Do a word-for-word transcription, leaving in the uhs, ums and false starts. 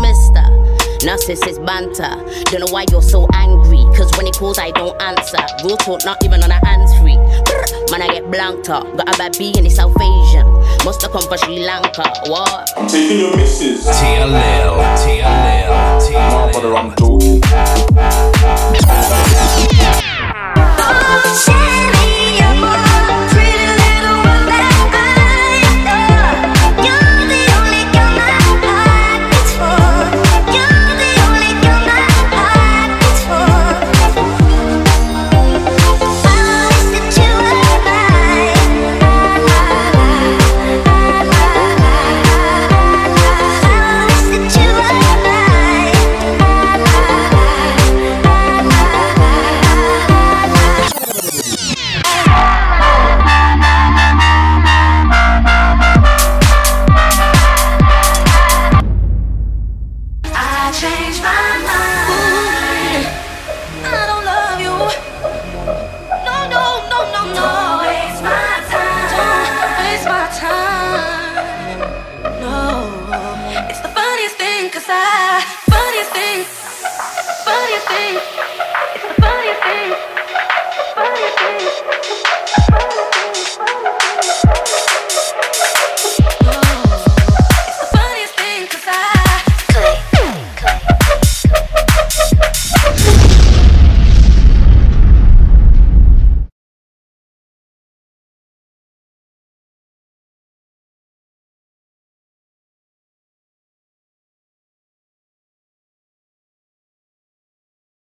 mister. Narcissist banter. Don't know why you're so angry, cause when he calls I don't answer. Real talk, not even on a hands free. Man, I get blanked up. Got a bad B in the South Asian. Must have come for Sri Lanka. What? I'm taking your missus. T L L, T L L, T L L. Nah, brother, I'm joking.